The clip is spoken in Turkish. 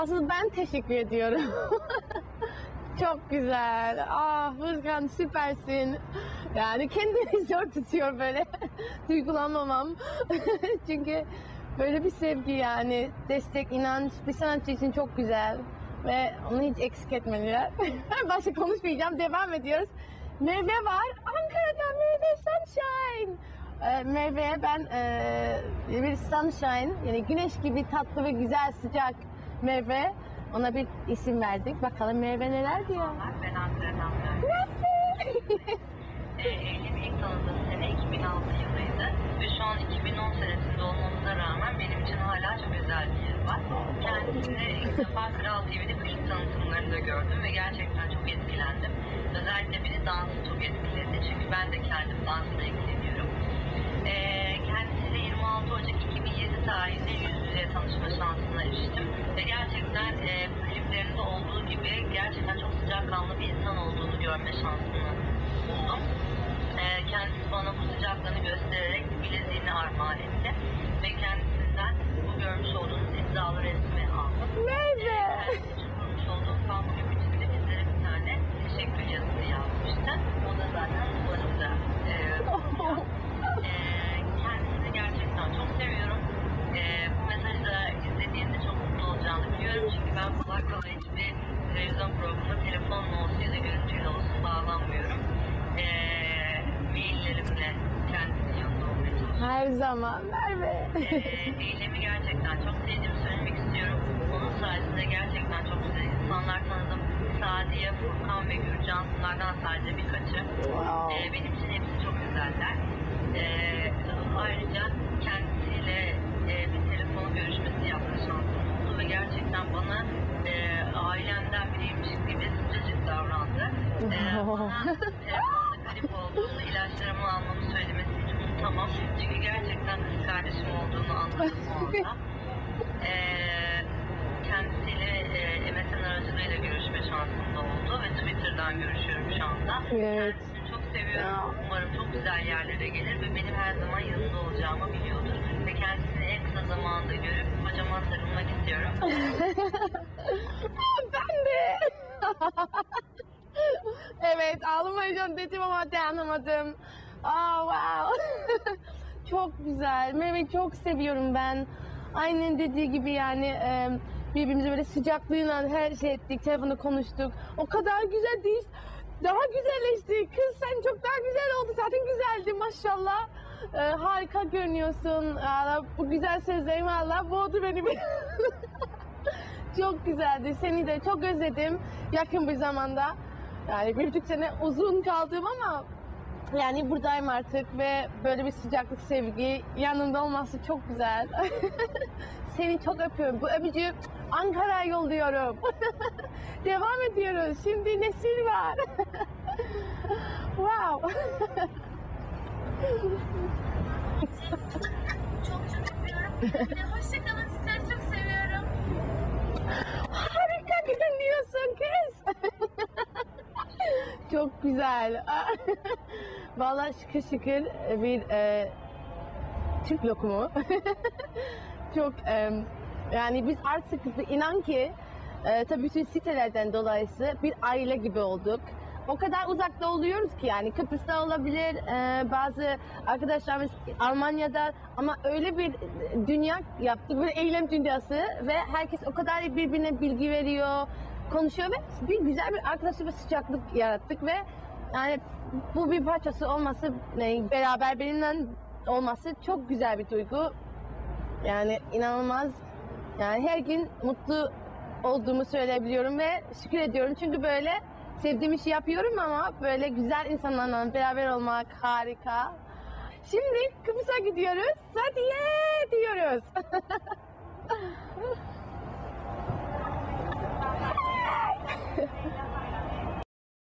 Asıl ben teşekkür ediyorum. Çok güzel. Furkan süpersin. Yani kendimi zor tutuyor böyle. Duygulanmamam. Çünkü böyle bir sevgi yani destek, inanç bir sanatçı için çok güzel. Ve onu hiç eksik etmeliler. Başka konuşmayacağım. Devam ediyoruz. Merve var. Ankara'dan Merve Sunshine. Merve'ye ben bir sunshine yani güneş gibi tatlı ve güzel sıcak Merve. Ona bir isim verdik. Bakalım Merve neler diyor. Ben Ankara'dan Nasıl? Evliliğimi ilk tanıdığım sene 2006 yılıydı ve şu an 2010 senesinde olmamıza rağmen benim için hala çok özel bir yeri var. Kendisini ilk defa Kral TV'de klip tanıtımlarında gördüm ve gerçekten çok etkilendim. Özellikle beni dansı çok etkiledi çünkü ben de kendim dansla ilgileniyorum. Kendisiyle 26 Ocak 2007 tarihinde yüz yüze tanışma şansına eriştim ve gerçekten kliplerinde olduğu gibi gerçekten çok sıcakkanlı bir insan olduğunu görme şansını buldum. Kendisi bana bu sıcaklığını göstererek bileziğini armağan etti ve kendisinden bu görmüş olduğunuz imzalı resmi aldım. Merve! Kendisi için kurmuş olduğum fan kulübü için de bizlere bir tane teşekkür yazısı yazmıştı. O da zaten duvarımda bulunuyor. Kendisini gerçekten çok seviyorum. Bu mesajı da izlediğinde çok mutlu olacağını biliyorum. Çünkü ben kolay kolay hiçbir televizyon programına telefon olsun ya da görüntüyle olsun bağlanmıyorum. Maillerimle kendisinin yanında olmaya çalışıyorum. Her zaman Merve. Eylemi gerçekten çok sevdiğimi söylemek istiyorum. Onun sayesinde gerçekten çok güzel insanlar tanıdım. Sadiye, Furkan ve Gürcan bunlardan sadece birkaçı. Wow. Benim için hepsi çok güzeller. Ayrıca kendisiyle bir telefon görüşmesi yapma şansım oldu ve gerçekten bana ailemden biriymiş gibi sıcacık davrandı. Bana telefonda grip olduğunu, ilaçlarımı almamı söylemesi hiç unutamam. Çünkü gerçekten kız kardeşim olduğunu anladım o anda. Kendisiyle MSN aracılığıyla görüşme şansım da oldu ve Twitter'dan görüşüyorum şu anda. Evet. Kendisini çok seviyorum. Umarım çok güzel yerlere gelir ve benim her zaman yanında olacağımı biliyordur. Ve kendisini en kısa zamanda görüp kocaman sarılmak istiyorum. Ben de. Evet ağlamayacağım dedim ama dayanamadım. Wow. Çok güzel. Merve'yi çok seviyorum ben. Aynen dediği gibi yani birbirimize böyle sıcaklığıyla her şey ettik. Telefonda konuştuk. O kadar güzel değil. Daha güzelleşti. Kız sen çok daha güzel oldu. Zaten güzeldi maşallah. Harika görünüyorsun. Bu güzel sözlerin valla boğdu beni. Çok güzeldi. Seni de çok özledim yakın bir zamanda. Yani 1,5 sene uzun kaldım ama yani buradayım artık ve böyle bir sıcaklık, sevgi yanımda olması çok güzel. Seni çok öpüyorum. Bu öpücüğü Ankara'ya yolluyorum. Devam ediyoruz. Şimdi Nesil var. Wow. Çok öpüyorum. Hoşçakalın. Sizleri çok seviyorum. Harika görünüyorsun kız. Çok güzel. Vallahi şıkır şıkır bir Türk lokumu. Çok yani biz artık inan ki tabii bütün sitelerden dolayısıyla bir aile gibi olduk. O kadar uzakta oluyoruz ki yani Kıbrıs'ta olabilir, bazı arkadaşlarımız Almanya'da ama öyle bir dünya yaptık, böyle eylem dünyası ve herkes o kadar birbirine bilgi veriyor, konuşuyor ve bir güzel bir arkadaşlık ve sıcaklık yarattık ve yani bu bir parçası olması, beraber benimle olması çok güzel bir duygu. Yani inanılmaz. Yani her gün mutlu olduğumu söyleyebiliyorum ve şükür ediyorum çünkü böyle sevdiğim işi yapıyorum ama böyle güzel insanlarla beraber olmak harika. Şimdi Kıbrıs'a gidiyoruz. Sadiye diyoruz.